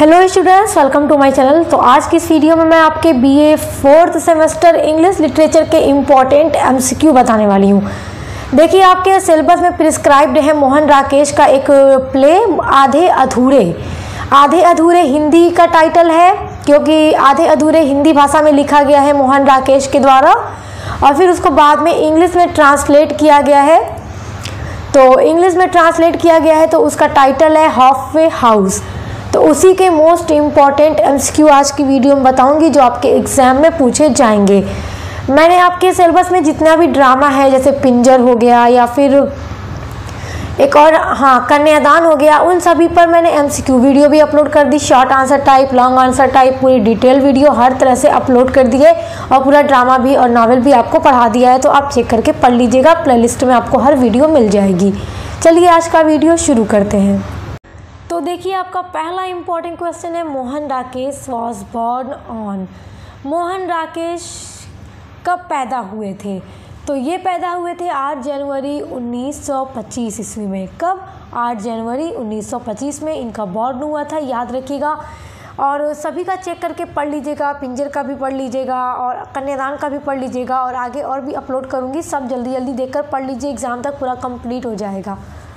Hello students, welcome to my channel. तो आज की इस वीडियो में मैं आपके BA 4th semester English literature के इम्पॉर्टेंट एमसीक्यू बताने वाली हूँ। देखिए, आपके सिलेबस में प्रिस्क्राइब्ड है मोहन राकेश का एक प्ले आधे अधूरे हिंदी का टाइटल है, क्योंकि आधे अधूरे हिंदी भाषा में लिखा गया है मोहन राकेश के द्वारा और फिर उसको बाद में इंग्लिश में ट्रांसलेट किया गया है। तो इंग्लिश में ट्रांसलेट किया गया है तो उसका टाइटल है हाफ वे हाउस। तो उसी के मोस्ट इम्पॉर्टेंट एमसीक्यू आज की वीडियो में बताऊंगी जो आपके एग्जाम में पूछे जाएंगे। मैंने आपके सिलेबस में जितना भी ड्रामा है, जैसे पिंजर हो गया या फिर एक और कन्यादान हो गया, उन सभी पर मैंने एमसीक्यू वीडियो भी अपलोड कर दी। Short answer type, long answer type, पूरी डिटेल वीडियो हर तरह से अपलोड कर दी है और पूरा ड्रामा भी और नॉवेल भी आपको पढ़ा दिया है। तो आप चेक करके पढ़ लीजिएगा, प्लेलिस्ट में आपको हर वीडियो मिल जाएगी। चलिए आज का वीडियो शुरू करते हैं। तो देखिए, आपका पहला इम्पॉर्टेंट क्वेश्चन है, Mohan Rakesh was born on. Mohan Rakesh कब पैदा हुए थे? तो ये पैदा हुए थे 8 जनवरी 1925 ईस्वी में। कब? 8 जनवरी 1925 में इनका बॉर्न हुआ था, याद रखिएगा। और सभी का चेक करके पढ़ लीजिएगा, पिंजर का भी पढ़ लीजिएगा और कन्यादान का भी पढ़ लीजिएगा और आगे और भी अपलोड करूँगी, सब जल्दी जल्दी देखकर पढ़ लीजिए, एग्ज़ाम तक पूरा कंप्लीट हो जाएगा।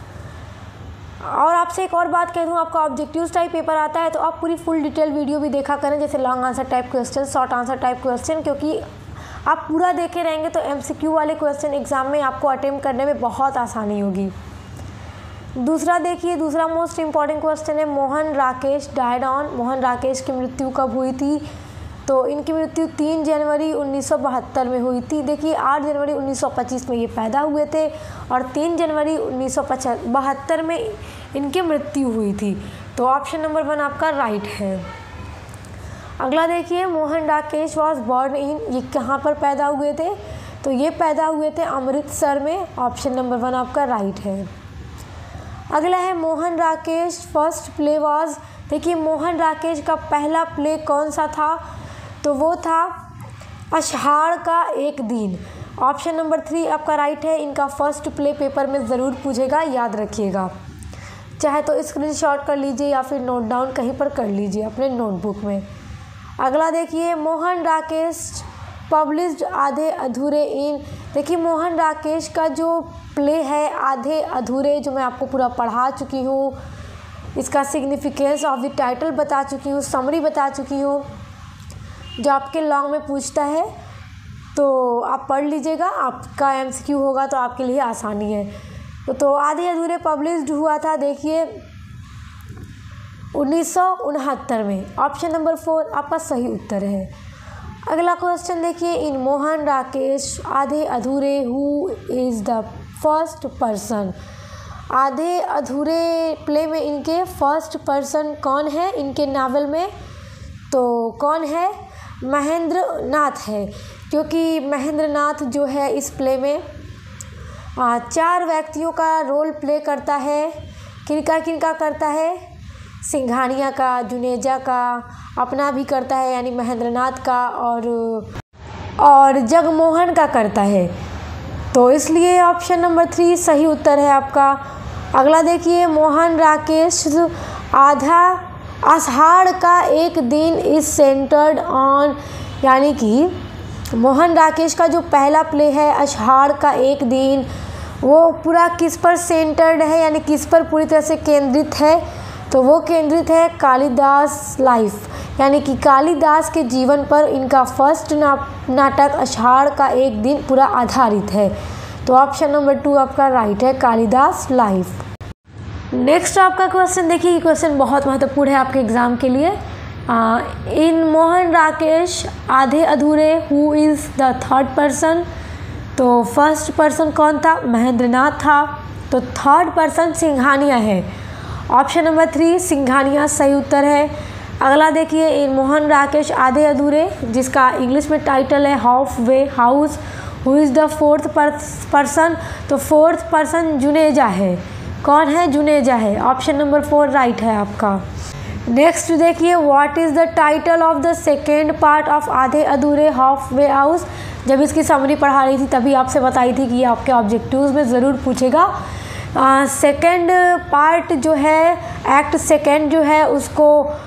और आपसे एक और बात कह दूँ, आपका ऑब्जेक्टिव्स टाइप पेपर आता है तो आप पूरी फुल डिटेल वीडियो भी देखा करें, जैसे long answer type question, short answer type question, क्योंकि आप पूरा देखे रहेंगे तो एमसीक्यू वाले क्वेश्चन एग्जाम में आपको अटेम्प्ट करने में बहुत आसानी होगी। दूसरा देखिए, दूसरा मोस्ट इम्पॉर्टेंट क्वेश्चन है, मोहन राकेश डाइड ऑन। मोहन राकेश की मृत्यु कब हुई थी? तो इनकी मृत्यु 3 जनवरी 1972 में हुई थी। देखिए, 8 जनवरी 1925 में ये पैदा हुए थे और 3 जनवरी 1972 में इनकी मृत्यु हुई थी। तो ऑप्शन नंबर 1 आपका राइट है। अगला देखिए, Mohan Rakesh was born in, ये कहाँ पर पैदा हुए थे? तो ये पैदा हुए थे अमृतसर में। ऑप्शन नंबर 1 आपका राइट है। अगला है, Mohan Rakesh first play was. देखिए, मोहन राकेश का पहला प्ले कौन सा था? तो वो था आषाढ़ का एक दिन। ऑप्शन नंबर 3 आपका राइट है। इनका फर्स्ट प्ले पेपर में ज़रूर पूछेगा, याद रखिएगा। चाहे तो स्क्रीनशॉट कर लीजिए या फिर नोट डाउन कहीं पर कर लीजिए अपने नोटबुक में। अगला देखिए, मोहन राकेश पब्लिश्ड आधे अधूरे इन। देखिए, मोहन राकेश का जो प्ले है आधे अधूरे, जो मैं आपको पूरा पढ़ा चुकी हूँ, इसका सिग्निफिकेंस ऑफ द टाइटल बता चुकी हूँ, समरी बता चुकी हूँ, जो आपके लॉन्ग में पूछता है तो आप पढ़ लीजिएगा, आपका एमसीक्यू होगा तो आपके लिए आसानी है। तो आधे अधूरे पब्लिश्ड हुआ था, देखिए 1969 में। ऑप्शन नंबर 4 आपका सही उत्तर है। अगला क्वेश्चन देखिए, इन Mohan Rakesh Aadhe Adhure who is the first person. Aadhe Adhure play में इनके फर्स्ट पर्सन कौन है इनके नावल में? तो कौन है? महेंद्र नाथ है, क्योंकि महेंद्र नाथ जो है इस प्ले में 4 व्यक्तियों का रोल प्ले करता है। किनका करता है? सिंघानिया का, जुनेजा का, अपना भी करता है यानी महेंद्र नाथ का, और जगमोहन का करता है। तो इसलिए ऑप्शन नंबर 3 सही उत्तर है आपका। अगला देखिए, मोहन राकेश आषाढ़ का एक दिन इज सेंटर्ड ऑन, यानी कि मोहन राकेश का जो पहला प्ले है आषाढ़ का एक दिन, वो पूरा किस पर सेंटर्ड है, यानी किस पर पूरी तरह से केंद्रित है? तो वो केंद्रित है कालिदास लाइफ, यानी कि कालिदास के जीवन पर इनका फर्स्ट नाटक आषाढ़ का एक दिन पूरा आधारित है। तो ऑप्शन नंबर 2 आपका राइट है, कालिदास लाइफ। नेक्स्ट आपका क्वेश्चन देखिए, ये क्वेश्चन बहुत महत्वपूर्ण है आपके एग्ज़ाम के लिए। इन Mohan Rakesh Aadhe Adhure who is the third person. तो फर्स्ट पर्सन कौन था? महेंद्र नाथ था। तो थर्ड पर्सन सिंघानिया है। ऑप्शन नंबर 3 सिंघानिया सही उत्तर है। अगला देखिए, इन मोहन राकेश आधे अधूरे, जिसका इंग्लिश में टाइटल है half way house, who is the fourth person. तो फोर्थ पर्सन जुनेजा है। कौन है? जुनेजा है। ऑप्शन नंबर 4 राइट है आपका। नेक्स्ट देखिए, what is the title of the second part of Aadhe Adhure half way house. जब इसकी समरी पढ़ा रही थी तभी आपसे बताई थी कि ये आपके ऑब्जेक्टिव्स में ज़रूर पूछेगा। सेकेंड पार्ट जो है, एक्ट सेकेंड जो है, उसको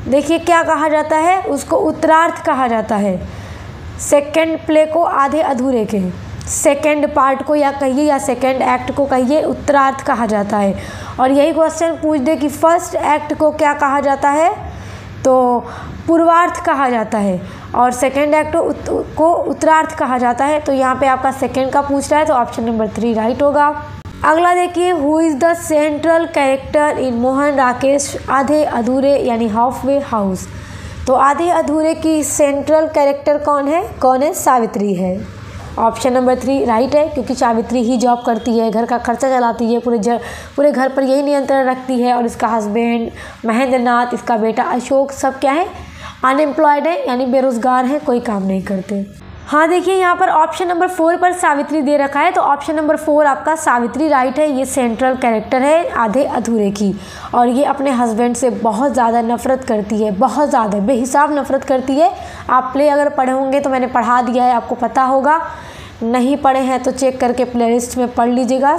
देखिए क्या कहा जाता है, उसको उत्तरार्ध कहा जाता है। सेकंड प्ले को आधे अधूरे के, सेकंड पार्ट को या कहिए या सेकंड एक्ट को कहिए उत्तरार्ध कहा जाता है। और यही क्वेश्चन पूछ दे कि फर्स्ट एक्ट को क्या कहा जाता है, तो पूर्वार्ध कहा जाता है, और सेकंड एक्ट को उत्तरार्ध कहा जाता है। तो यहाँ पे आपका सेकंड का पूछ रहा है, तो ऑप्शन नंबर 3 राइट होगा। अगला देखिए, who is the central character in Mohan Rakesh Aadhe Adhure यानी हाफ वे हाउस। तो आधे अधूरे की सेंट्रल कैरेक्टर कौन है, सावित्री है। ऑप्शन नंबर 3 राइट है, क्योंकि सावित्री ही जॉब करती है, घर का खर्चा चलाती है, पूरे घर पर यही नियंत्रण रखती है। और इसका हस्बैंड महेंद्र नाथ, इसका बेटा अशोक, सब क्या है, अनएम्प्लॉयड है यानी बेरोजगार हैं, कोई काम नहीं करते। हाँ देखिए यहाँ पर ऑप्शन नंबर 4 पर सावित्री दे रखा है, तो ऑप्शन नंबर 4 आपका सावित्री राइट है। ये सेंट्रल कैरेक्टर है आधे अधूरे की, और ये अपने हस्बैंड से बहुत ज़्यादा नफरत करती है, बहुत ज़्यादा बेहिसाब नफरत करती है। आप प्ले अगर पढ़े होंगे तो मैंने पढ़ा दिया है, आपको पता होगा। नहीं पढ़े हैं तो चेक करके प्लेलिस्ट में पढ़ लीजिएगा।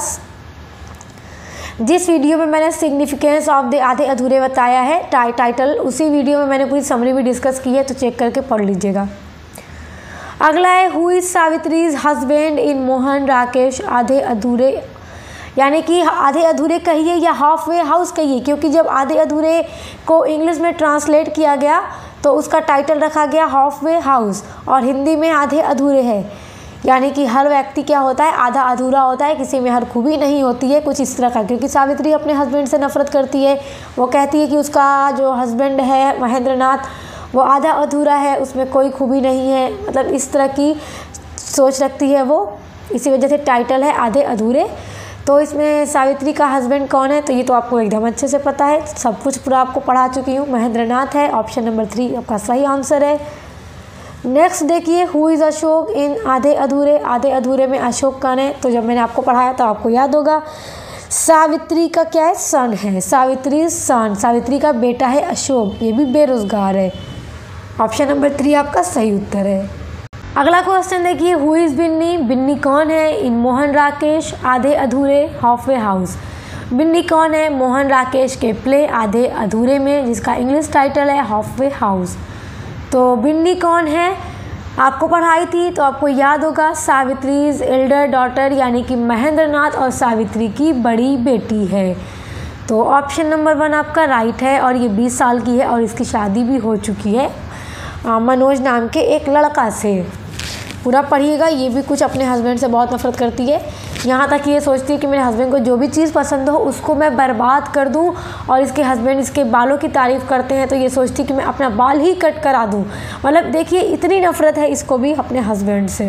जिस वीडियो में मैंने सिग्निफिकेंस ऑफ द आधे अधूरे बताया है टाइटल, उसी वीडियो में मैंने पूरी समरी भी डिस्कस की है, तो चेक करके पढ़ लीजिएगा। अगला है, who is Savitri's husband in Mohan Rakesh Aadhe Adhure, यानी कि आधे अधूरे कहिए या हाफ वे हाउस कहिए, क्योंकि जब आधे अधूरे को इंग्लिश में ट्रांसलेट किया गया तो उसका टाइटल रखा गया हाफ वे हाउस, और हिंदी में आधे अधूरे है। यानी कि हर व्यक्ति क्या होता है, आधा अधूरा होता है, किसी में हर खूबी नहीं होती है, कुछ इस तरह का। क्योंकि सावित्री अपने हस्बैंड से नफरत करती है, वो कहती है कि उसका जो हस्बैंड है महेंद्र नाथ वो आधा अधूरा है, उसमें कोई खूबी नहीं है, मतलब इस तरह की सोच रखती है वो, इसी वजह से टाइटल है आधे अधूरे। तो इसमें सावित्री का हस्बैंड कौन है, तो ये तो आपको एकदम अच्छे से पता है, सब कुछ पूरा आपको पढ़ा चुकी हूँ, महेंद्र नाथ है। ऑप्शन नंबर 3 आपका सही आंसर है। नेक्स्ट देखिए, हु इज़ अशोक इन आधे अधूरे, आधे अधूरे में अशोक कौन है, तो जब मैंने आपको पढ़ाया तो आपको याद होगा, सावित्री का क्या है, सन है, सावित्री सन, सावित्री का बेटा है अशोक, ये भी बेरोजगार है। ऑप्शन नंबर 3 आपका सही उत्तर है। अगला क्वेश्चन देखिए, हु इज़ बिन्नी, बिन्नी कौन है इन Mohan Rakesh Aadhe Adhure half way house. Binni कौन है मोहन राकेश के प्ले आधे अधूरे में, जिसका इंग्लिश टाइटल है हाफ वे हाउस। तो बिन्नी कौन है, आपको पढ़ाई थी तो आपको याद होगा, सावित्रीज एल्डर डॉटर, यानी कि महेंद्र नाथ और सावित्री की बड़ी बेटी है। तो ऑप्शन नंबर 1 आपका राइट है, और ये 20 साल की है और इसकी शादी भी हो चुकी है मनोज नाम के एक लड़का से। पूरा पढ़िएगा। ये भी कुछ अपने हस्बैंड से बहुत नफरत करती है, यहाँ तक कि ये सोचती है कि मेरे हस्बैंड को जो भी चीज़ पसंद हो उसको मैं बर्बाद कर दूँ, और इसके हस्बैंड इसके बालों की तारीफ़ करते हैं तो ये सोचती है कि मैं अपना बाल ही कट करा दूँ। मतलब देखिए इतनी नफरत है इसको भी अपने हस्बैंड से।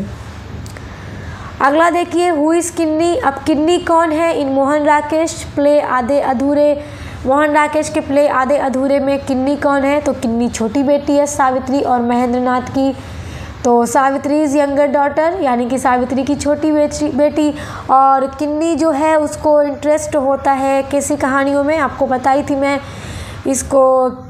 अगला देखिए, हु इज़ किन्नी। अब किन्नी कौन है इन मोहन राकेश प्ले आधे अधूरे। मोहन राकेश के प्ले आधे अधूरे में किन्नी कौन है, तो किन्नी छोटी बेटी है सावित्री और महेंद्र नाथ की। तो सावित्री इज़ यंगर डॉटर, यानी कि सावित्री की छोटी बेटी। और किन्नी जो है उसको इंटरेस्ट होता है कैसी कहानियों में, आपको बताई थी मैं इसको,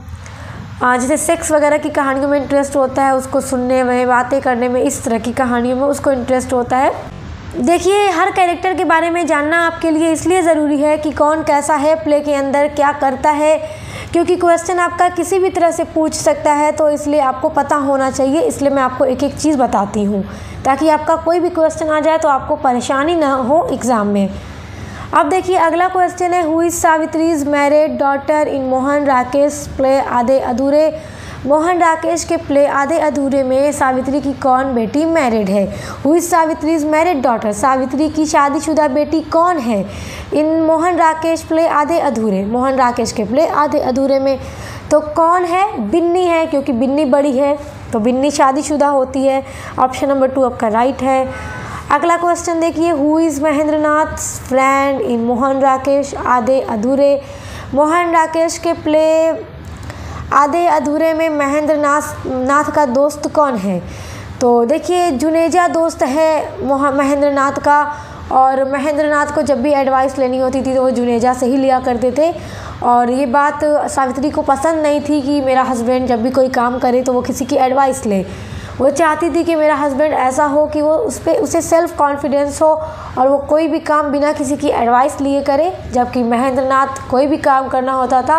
जैसे सेक्स वगैरह की कहानियों में इंटरेस्ट होता है उसको, सुनने में, बातें करने में, इस तरह की कहानियों में उसको इंटरेस्ट होता है। देखिए हर कैरेक्टर के बारे में जानना आपके लिए इसलिए ज़रूरी है कि कौन कैसा है प्ले के अंदर, क्या करता है, क्योंकि क्वेश्चन आपका किसी भी तरह से पूछ सकता है, तो इसलिए आपको पता होना चाहिए। इसलिए मैं आपको एक एक चीज़ बताती हूँ ताकि आपका कोई भी क्वेश्चन आ जाए तो आपको परेशानी ना हो एग्ज़ाम में। अब देखिए अगला क्वेश्चन है, who is Savitri's married daughter in Mohan Rakesh play Aadhe Adhure. Mohan Rakesh के प्ले आधे अधूरे में सावित्री की कौन बेटी मैरिड है। Who is Savitri's married daughter, Savitri की शादीशुदा बेटी कौन है इन मोहन राकेश प्ले आधे अधूरे। मोहन राकेश के प्ले आधे अधूरे में तो कौन है, बिन्नी है, क्योंकि बिन्नी बड़ी है तो बिन्नी शादीशुदा होती है। ऑप्शन नंबर 2 आपका राइट है। अगला क्वेश्चन देखिए, who is Mahendra Nath friend in Mohan Rakesh Aadhe Adhure. Mohan Rakesh के प्ले आधे अधूरे में महेंद्र नाथ का दोस्त कौन है, तो देखिए जुनेजा दोस्त है महेंद्र नाथ का, और महेंद्र नाथ को जब भी एडवाइस लेनी होती थी तो वो जुनेजा से ही लिया करते थे। और ये बात सावित्री को पसंद नहीं थी कि मेरा हस्बैंड जब भी कोई काम करे तो वो किसी की एडवाइस ले। वो चाहती थी कि मेरा हस्बैंड ऐसा हो कि वो उसे सेल्फ कॉन्फिडेंस हो और वो कोई भी काम बिना किसी की एडवाइस लिए करे। जबकि महेंद्र नाथ कोई भी काम करना होता था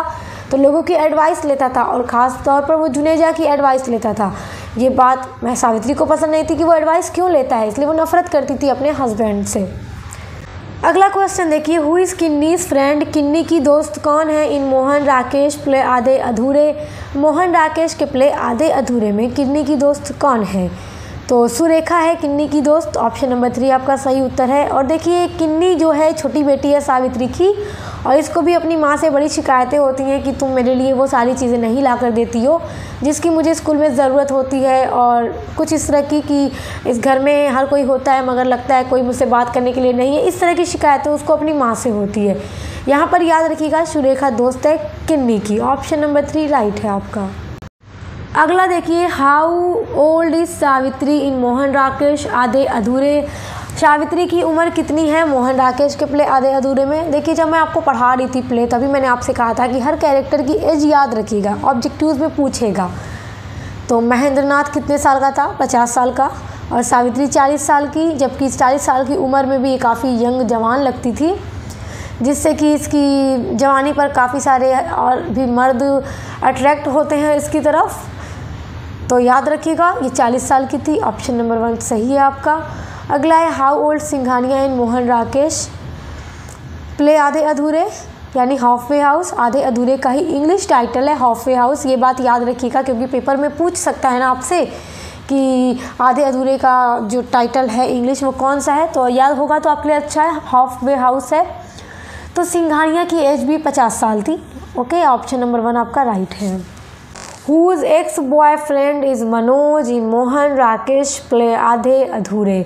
तो लोगों की एडवाइस लेता था और ख़ास तौर पर वो जुनेजा की एडवाइस लेता था। ये बात मैं सावित्री को पसंद नहीं थी कि वो एडवाइस क्यों लेता है, इसलिए वो नफ़रत करती थी अपने हस्बैंड से। अगला क्वेश्चन देखिए, who is Kinni's friend, Kinni की दोस्त कौन है इन मोहन राकेश प्ले आधे अधूरे। मोहन राकेश के प्ले आधे अधूरे में किन्नी की दोस्त कौन है, तो सुरेखा है किन्नी की दोस्त। ऑप्शन नंबर 3 आपका सही उत्तर है। और देखिए किन्नी जो है छोटी बेटी है सावित्री की, और इसको भी अपनी माँ से बड़ी शिकायतें होती हैं कि तुम मेरे लिए वो सारी चीज़ें नहीं ला कर देती हो जिसकी मुझे स्कूल में ज़रूरत होती है, और कुछ इस तरह की कि इस घर में हर कोई होता है मगर लगता है कोई मुझसे बात करने के लिए नहीं है। इस तरह की शिकायतें उसको अपनी माँ से होती है। यहाँ पर याद रखिएगा सुरेखा दोस्त है किन्नी की। ऑप्शन नंबर 3 राइट है आपका। अगला देखिए, how old is Savitri in Mohan Rakesh Aadhe Adhure. Savitri की उम्र कितनी है मोहन राकेश के प्ले आधे अधूरे में। देखिए जब मैं आपको पढ़ा रही थी प्ले तभी मैंने आपसे कहा था कि हर कैरेक्टर की एज याद रखिएगा, ऑब्जेक्टिव्स में पूछेगा। तो महेंद्रनाथ कितने साल का था, 50 साल का, और सावित्री 40 साल की, जबकि 40 साल की उम्र में भी ये काफ़ी यंग जवान लगती थी, जिससे कि इसकी जवानी पर काफ़ी सारे और भी मर्द अट्रैक्ट होते हैं इसकी तरफ। तो याद रखिएगा ये 40 साल की थी। ऑप्शन नंबर 1 सही है आपका। अगला है, how old Singhania in Mohan Rakesh play Aadhe Adhure, यानी half way house. Aadhe Adhure का ही इंग्लिश टाइटल है हाफ वे हाउस। ये बात याद रखिएगा क्योंकि पेपर में पूछ सकता है ना आपसे कि आधे अधूरे का जो टाइटल है इंग्लिश वो कौन सा है, तो याद होगा तो आपके लिए अच्छा है, हाफ वे हाउस है। तो सिंघानिया की एज भी 50 साल थी। ओके, ऑप्शन नंबर 1 आपका राइट है। Whose ex boyfriend is Manoj in Mohan Rakesh play Aadhe Adhure.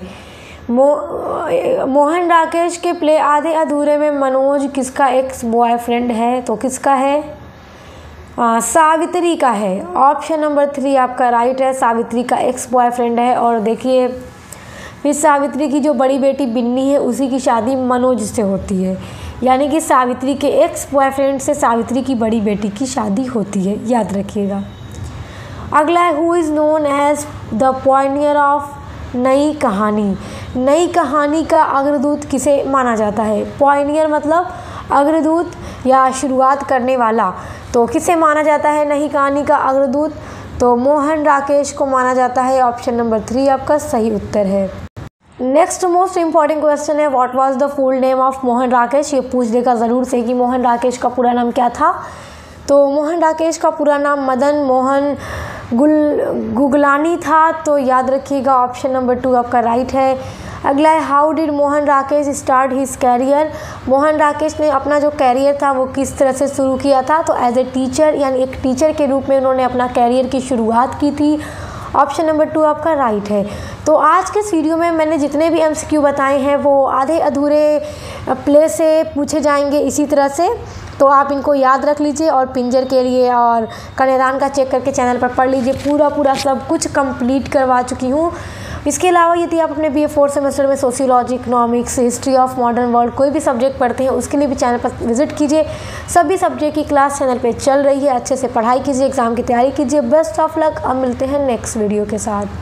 Mohan Rakesh के प्ले आधे अधूरे में मनोज किसका एक्स बॉयफ्रेंड है, तो किसका है, सावित्री का है। ऑप्शन नंबर 3 आपका राइट है, सावित्री का एक्स बॉयफ्रेंड है। और देखिए फिर सावित्री की जो बड़ी बेटी बिन्नी है उसी की शादी मनोज से होती है, यानी कि सावित्री के एक्स बॉयफ्रेंड से सावित्री की बड़ी बेटी की शादी होती है, याद रखिएगा। अगला है, who is known as the pioneer of Nai Kahani. नई कहानी का अग्रदूत किसे माना जाता है। पॉइनियर मतलब अग्रदूत या शुरुआत करने वाला, तो किसे माना जाता है नई कहानी का अग्रदूत, तो मोहन राकेश को माना जाता है। ऑप्शन नंबर 3 आपका सही उत्तर है। नेक्स्ट मोस्ट इंपॉर्टेंट क्वेश्चन है, what was the full name of Mohan Rakesh. ये पूछ देगा ज़रूर से कि मोहन राकेश का पूरा नाम क्या था। तो मोहन राकेश का पूरा नाम मदन मोहन गुगलानी था, तो याद रखिएगा ऑप्शन नंबर 2 आपका राइट है। अगला है, how did Mohan Rakesh start his career. Mohan Rakesh ने अपना जो कैरियर था वो किस तरह से शुरू किया था, तो एज ए टीचर, यानी एक टीचर के रूप में उन्होंने अपना कैरियर की शुरुआत की थी। ऑप्शन नंबर 2 आपका राइट है। तो आज के इस वीडियो में मैंने जितने भी MCQ बताए हैं वो आधे अधूरे प्ले से पूछे जाएंगे इसी तरह से, तो आप इनको याद रख लीजिए और पिंजर के लिए और कन्यादान का चेक करके चैनल पर पढ़ लीजिए। पूरा सब कुछ कंप्लीट करवा चुकी हूँ। इसके अलावा यदि आप अपने BA 4th सेमेस्टर में sociology, economics, history of modern world कोई भी सब्जेक्ट पढ़ते हैं उसके लिए भी चैनल पर विजिट कीजिए। सभी सब्जेक्ट की क्लास चैनल पे चल रही है, अच्छे से पढ़ाई कीजिए, एग्ज़ाम की तैयारी कीजिए। Best of luck. अब मिलते हैं नेक्स्ट वीडियो के साथ।